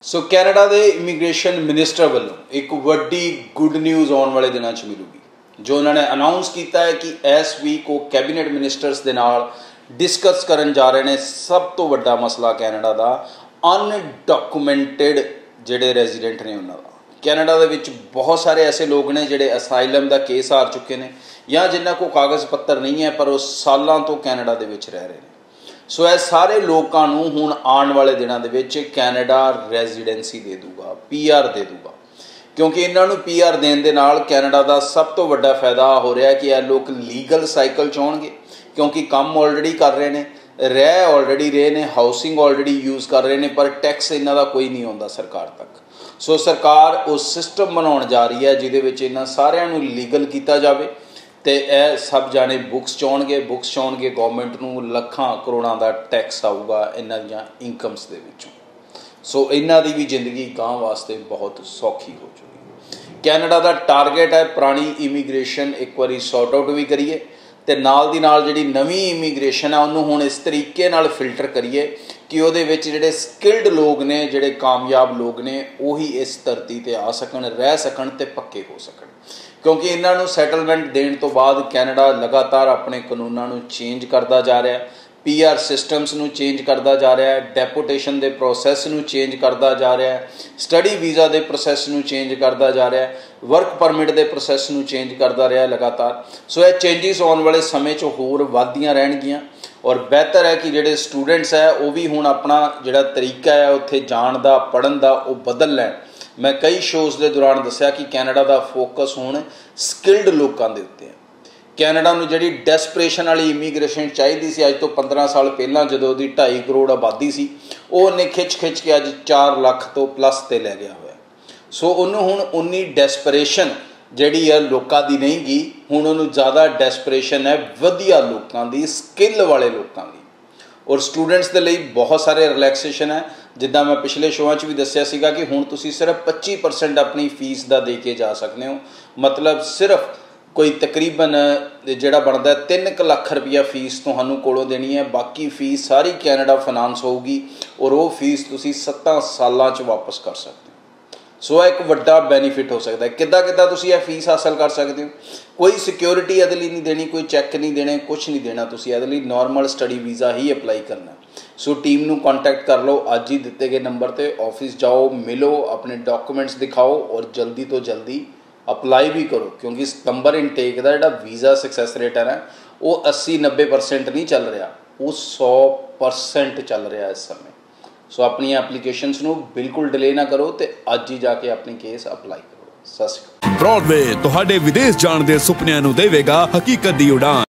सो Canada के immigration minister वालों एक वड्डी गुड न्यूज़ आने वाले दिनों च मिलूगी, जो उन्होंने अनाउंस किया है कि इस वीक वो कैबिनेट मिनिस्टर्स के नाल डिस्कस करन जा रहे हैं। सब तो वड्डा मसला कैनेडा का अनडॉक्यूमेंटेड जिहड़े रेजिडेंट ने उन्होंने कैनेडा दे विच बहुत सारे ऐसे लोग ने जिहड़े असाइलम का केस हार चुके हैं या जिन्हों को कागज़ पत्तर नहीं है पर वो सालों तो कैनेडा दे विच रह रहे हैं। सो ये सारे लोगों को हुण आने वाले दिनों के कैनेडा रेजिडेंसी दे दूगा, PR दे दूगा, क्योंकि इन्होंने PR देने दे नाल कैनेडा का सब तो वड्डा फायदा हो रहा है कि यह लोग लीगल साइकिल चाहणगे, क्योंकि काम ऑलरेडी कर रहे हैं, रह ऑलरेडी रहे हैं, हाउसिंग ऑलरेडी यूज़ कर रहे हैं, पर टैक्स इन्हों का कोई नहीं आता सरकार तक। सो सरकार उस सिस्टम बनाने जा रही है जिहदे इन्होंने सारिਆਂ ਨੂੰ लीगल किया जाए तो यह सब जाने बुक्स चाहणगे गवर्नमेंट को लखां करोड़ों का टैक्स आऊगा इन्हां दी इनकम्स दे विचों। सो इन्हां दी भी जिंदगी गांव वास्ते बहुत सौखी हो चुकी। कैनेडा का टारगेट है पुरानी इमीग्रेशन एक बार सॉर्ट आउट भी करिए तो नाल दी नाल जिहड़ी नवीं इमीग्रेशन है उन्होंने हुण इस तरीके नाल फिल्टर करिए कि उहदे विच जिहड़े स्किल्ड लोग ने, जिहड़े कामयाब लोग ने, वही इस धरती ते आ सकन, रह सकन ते पक्के हो सकन। क्योंकि इन्हों सैटलमेंट देने तो बाद कैनेडा लगातार अपने कानूनों को चेंज करता जा रहा है, PR सिस्टम्स को चेंज करता जा रहा है, डेपोटेशन के प्रोसैस को चेंज करता जा रहा है, स्टडी वीज़ा के प्रोसैस को चेंज करता जा रहा है, वर्क परमिट के प्रोसैस को चेंज करता रहा है लगातार। सो यह चेंजिस आने वाले समय होर वधदियां रहणगियां और बेहतर है कि जिहड़े स्टूडेंट्स है वो भी हुण अपना जिहड़ा तरीका है उत्थे जाण दा पढ़न दा वो बदल लैण। मैं कई शोज़ के दौरान दस्सिया कि कैनेडा का फोकस हुण स्किल्ड लोगों के उत्ते है। कैनेडा में जिहड़ी डेस्परेशन वाली इमीग्रेशन चाहिए सी अज तो 15 साल पहला जो 2.5 करोड़ आबादी सी, उन्हें खिच के अज 4 लाख तो प्लस ते लै गया हुआ। सो उन्होंने हुण उन्नी डेस्परेशन जिहड़ी है लोगों की नहीं गी, हुण उन्होंने ज़्यादा डेस्परेशन है वधिया लोगों की, स्किल वाले लोगों की। और स्टूडेंट्स के लिए बहुत सारे रिलैक्सेशन है, जिदा मैं पिछले शोआं भी दस्सिया सीगा कि हुण तुसीं सिर्फ 25% अपनी फीस का दे के जा सकते हो। मतलब सिर्फ कोई तकरीबन जिहड़ा बनता है 3 लाख रुपया फीस तुहानूं कोलों देनी है, बाकी फीस सारी कैनेडा फाइनांस होगी और वो फीस तुसीं 7 सालों च वापस कर सकते हो। सो एक वड्डा बेनीफिट हो सकता है। किद्दां तुसीं यह फीस हासिल कर सकते हो, कोई सिक्योरिटी इहदे लई नहीं देनी, कोई चैक नहीं देने, कुछ नहीं देना, तुसीं इहदे लई नॉर्मल स्टडी वीज़ा ही अप्लाई करना। सो टीम नूं कॉन्टैक्ट कर लो, अज ही दिते गए नंबर पर ऑफिस जाओ, मिलो, अपने डॉक्यूमेंट्स दिखाओ और जल्दी तो जल्दी अप्लाई भी करो, क्योंकि सितंबर इनटेक का जो वीज़ा सक्सैस रेट है ना वो 80-90% नहीं चल रहा, वो 100% चल रहा है इस समय। सो अपनी एप्लीकेशनस नूं बिल्कुल डिले ना करो तो अज ही जाके अपनी केस अप्लाई करो। सत श्री अकाल। ब्रॉडवे तुहाडे विदेश जाण दे सुपनिਆਂ ਨੂੰ देवेगा हकीकत दी उड़ान।